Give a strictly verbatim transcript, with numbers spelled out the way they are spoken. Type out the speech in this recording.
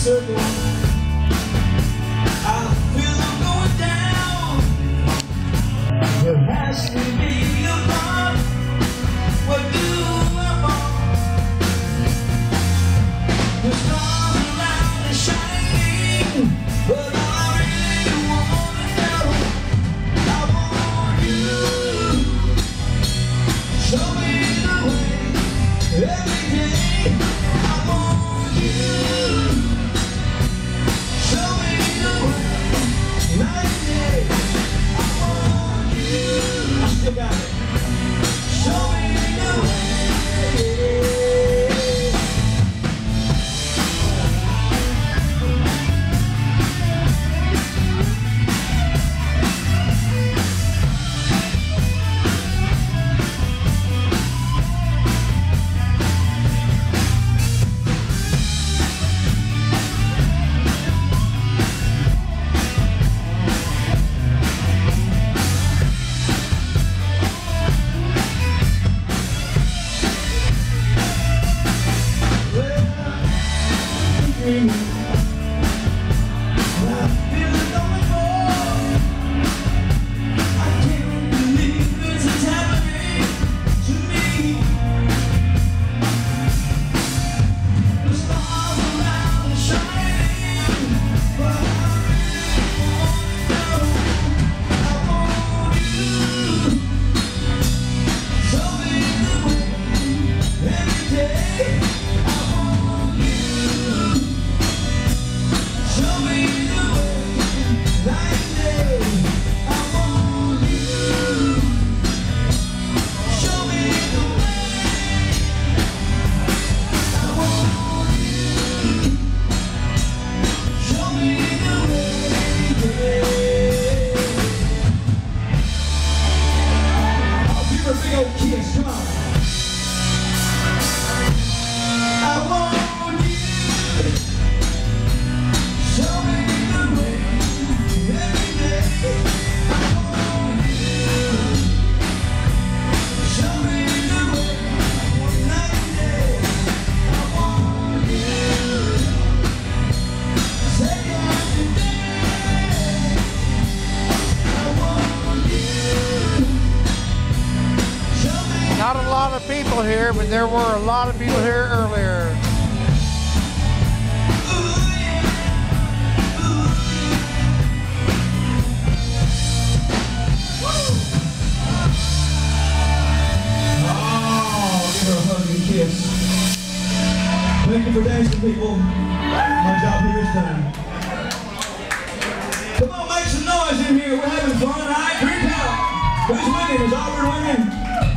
circle. I feel I'm going down. There has to be a part. What do I want? The stars around are shining, but all I really wanna know, I want you. Show me the way every day. I want you. Show me the way night and day. I want you. I still got it. Show me the way. Kiss, come on. I want you. Show me the way every day. I want you. Show me the way night and day. I want you. Second after day. I want you. Not a lot of people here, but there were a lot of people here earlier. Oh, give her a hug and kiss. Thank you for dancing, people. My job here is done. Come on, make some noise in here. We're having fun, all right? Green Power. Who's winning? Is Auburn winning?